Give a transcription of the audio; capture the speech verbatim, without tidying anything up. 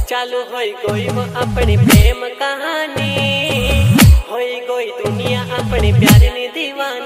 चालू होई गई वो अपनी प्रेम कहानी, होई गई दुनिया अपनी प्यार नी दीवानी।